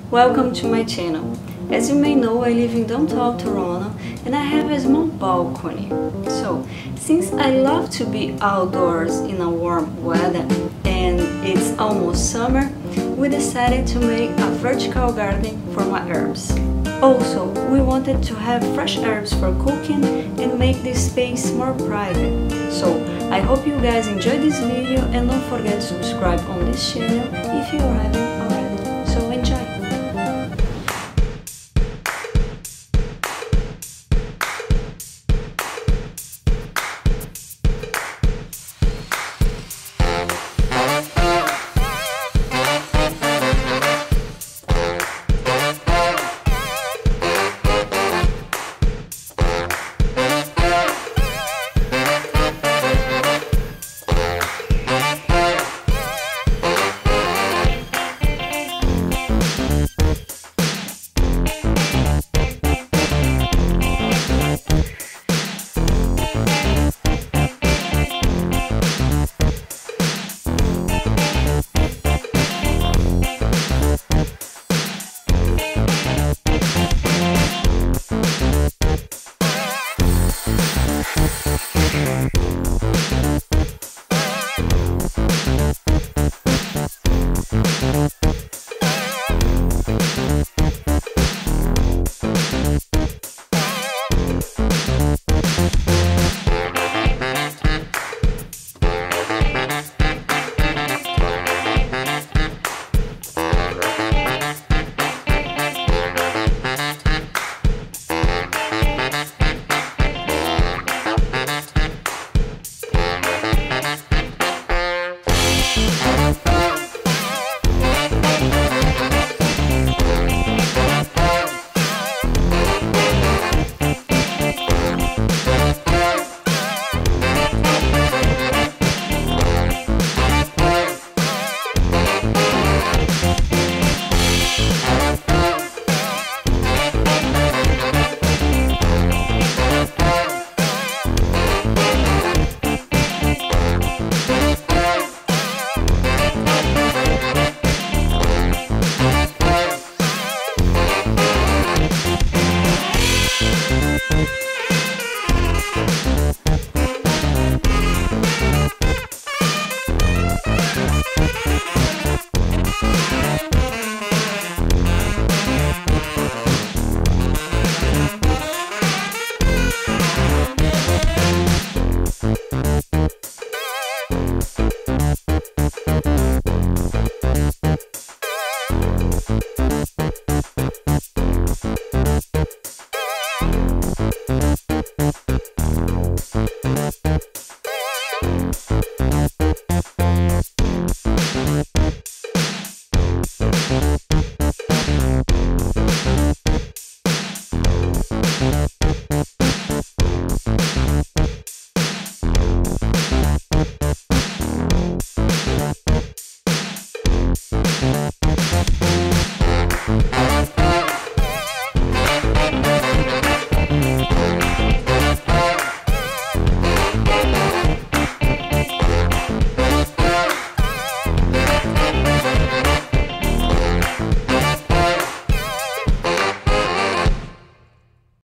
Welcome to my channel. As you may know, I live in downtown Toronto and I have a small balcony. So, since I love to be outdoors in a warm weather and it's almost summer, we decided to make a vertical garden for my herbs. Also, we wanted to have fresh herbs for cooking and make this space more private. So, I hope you guys enjoyed this video and don't forget to subscribe on this channel if you haven't.